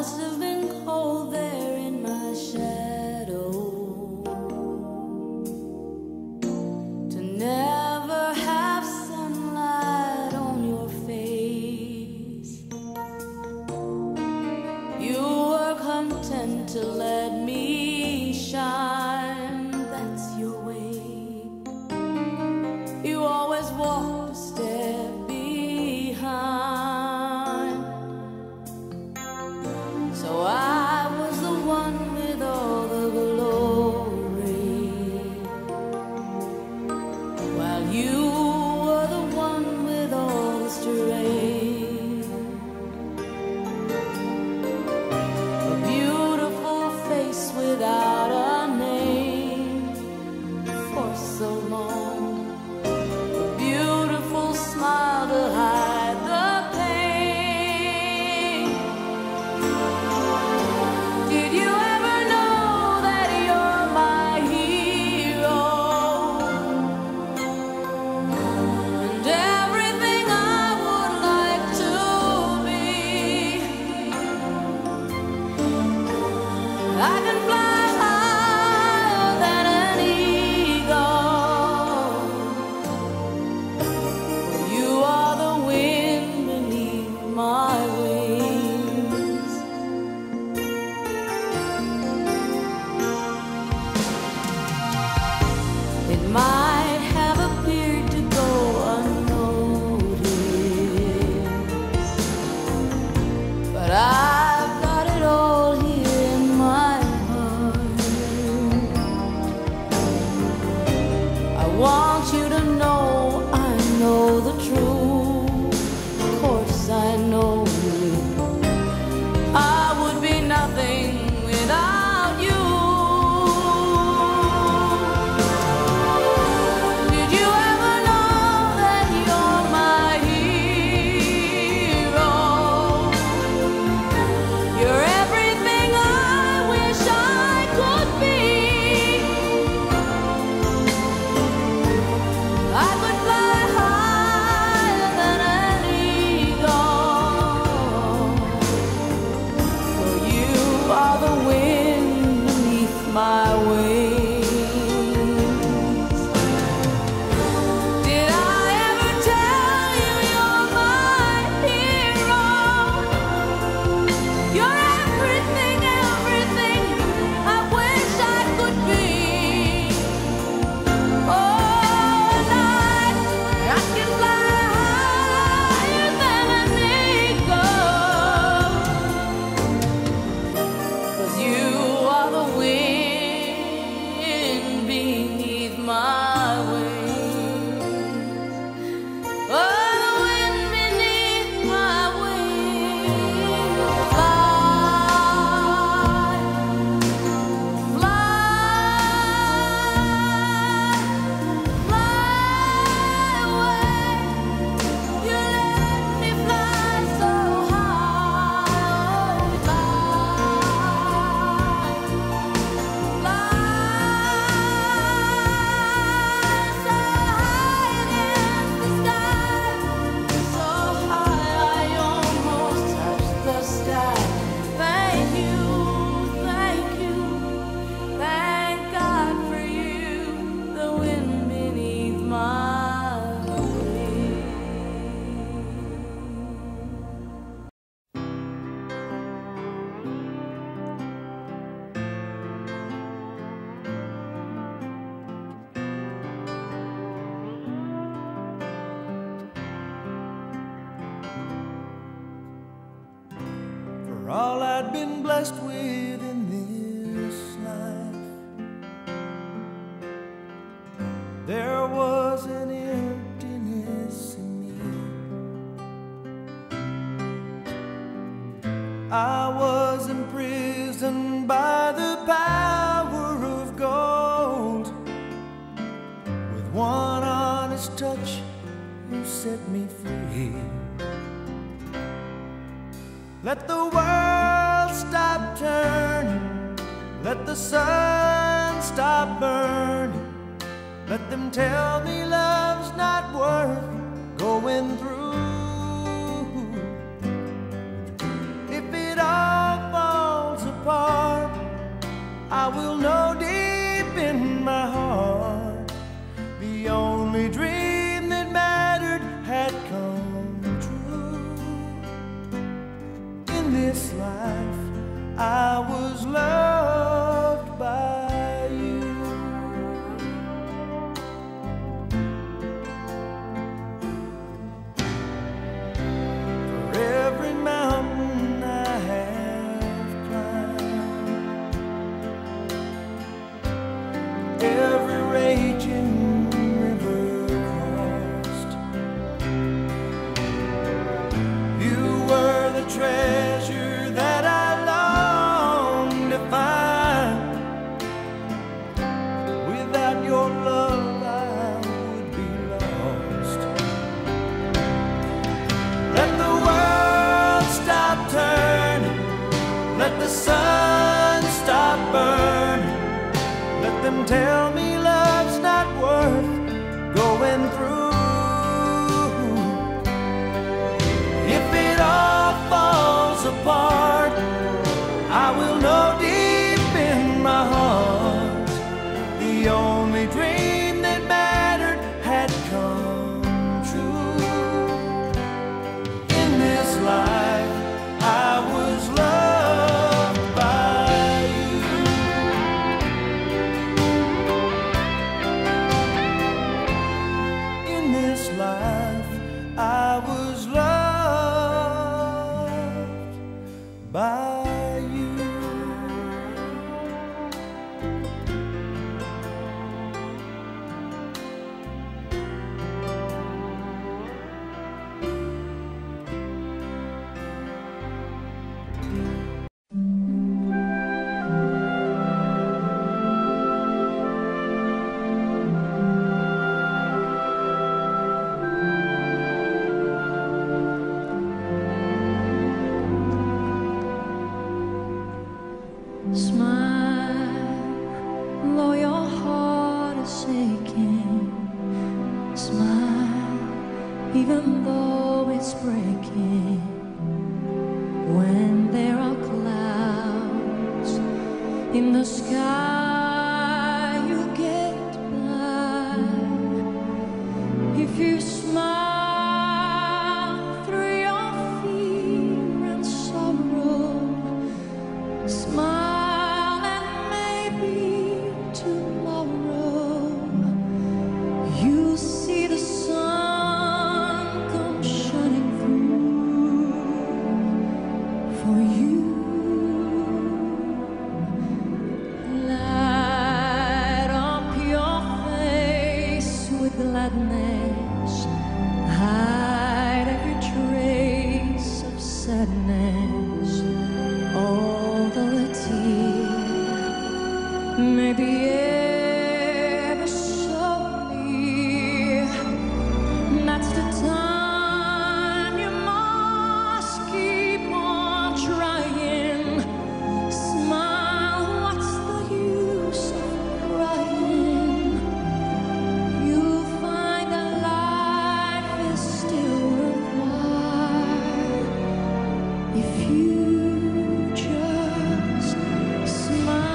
must have been cold there in my shadow, to never have sunlight on your face. You were content to let me shine, that's your way. You always walked a step behind. So I was the one with all the glory, while you were the one with all the strength. A beautiful face without a name for so long, a beautiful smile to hide the pain. Did you ever know that you're my hero, and everything I would like to be? I can fly higher than an eagle, for you are the wind beneath my wings. It might have appeared to go unnoticed, but I've got it all here in my heart. I want you to know I know the truth. Of course I know I would be nothing without you. Did you ever know that you're my hero? You're everything I wish I could be. I could fly higher than an eagle, for you are the wind beneath my wings. Did I ever tell you you're my hero? You're everything, everything I wish I could be. Oh, night, I can fly higher than an eagle, 'cause you are the wind beneath my wings. Oh, the wind beneath my wings. Fly, fly away. You let me fly so high. Oh, fly, fly so high against the sky, so high I almost touch the sky. Thank you, thank you, thank God for you, the wind beneath my wings. For all I'd been blessed with in this life, there was an emptiness in me. I was imprisoned by the power of gold. With one honest touch, you set me free. Let the world stop turning, let the sun stop burning, let them tell me love's not worth going through. If it all In this life I was loved by you. For every mountain I have climbed, every raging river crossed, you were the treasure that I longed to find. Without your love I would be lost. Let the world stop turning, let the sun stop burning, let them tell me love's not worth going through. If it all falls apart, I will know deep in my heart the only dream that mattered had come true. In this life I was loved by you. In this life I was loved by you. Smile, though your heart is aching. Smile, even though it's breaking. When there are clouds in the sky, you get by. If you smile through your fear and sorrow, smile. You see the sun come shining through for you. Light up your face with gladness, hide every trace of sadness. Although a tear may be ever so near, that's the time you must keep on trying. Smile, what's the use of crying? You'll find that life is still worthwhile if you just smile.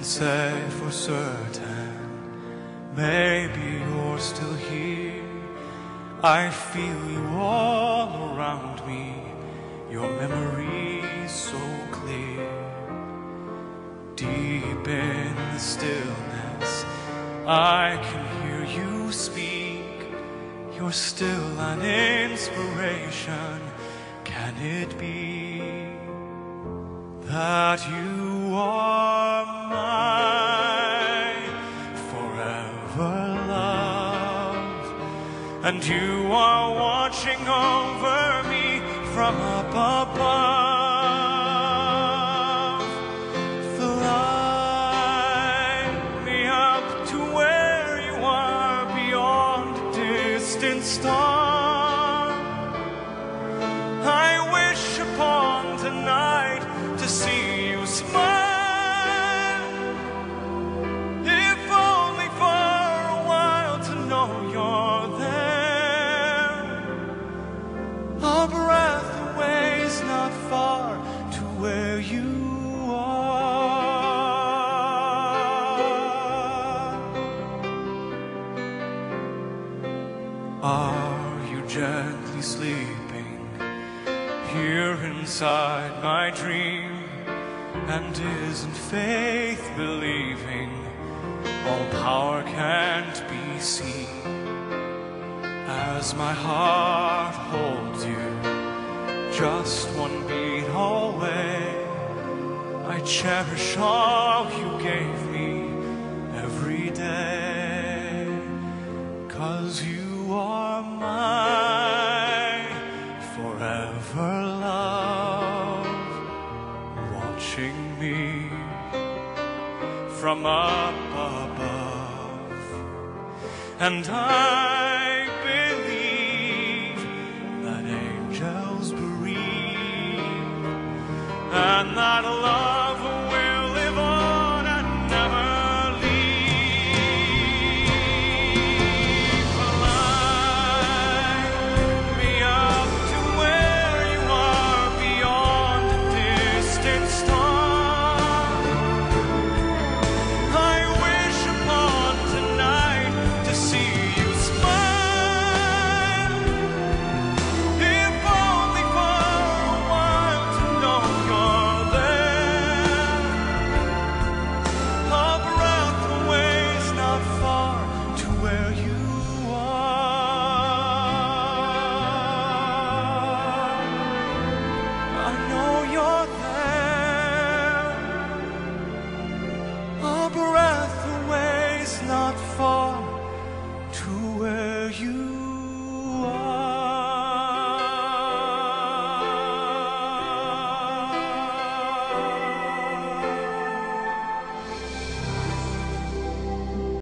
say for certain, maybe you're still here. I feel you all around me, your memory's so clear. Deep in the stillness, I can hear you speak. You're still an inspiration. Can it be that you are my forever love, and you are watching over me from up above? Fly me up to where you are beyond a distant star. I wish upon tonight to see you smile, if only for a while to know you're there. A breath away is not far to where you are you gently sleeping here inside my dream? And isn't faith believing all power can't be seen? As my heart holds you just one beat away, I cherish all you gave me every day. 'Cause you are my forever love, watching me from up above. And I believe that angels breathe, and that love